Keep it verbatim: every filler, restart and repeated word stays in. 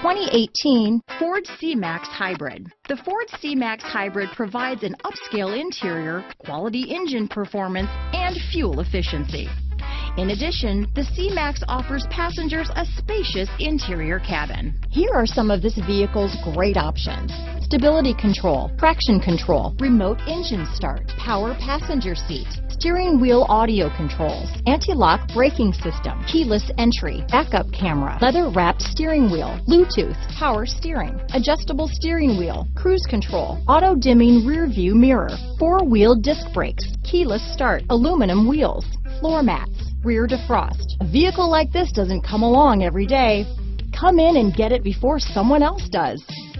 twenty eighteen Ford C-Max Hybrid. The Ford C-Max Hybrid provides an upscale interior, quality engine performance, and fuel efficiency. In addition, the C-Max offers passengers a spacious interior cabin. Here are some of this vehicle's great options: stability control, traction control, remote engine start, power passenger seat, steering wheel audio controls, anti-lock braking system, keyless entry, backup camera, leather-wrapped steering wheel, Bluetooth, power steering, adjustable steering wheel, cruise control, auto-dimming rear view mirror, four-wheel disc brakes, keyless start, aluminum wheels, floor mats, rear defrost. A vehicle like this doesn't come along every day. Come in and get it before someone else does.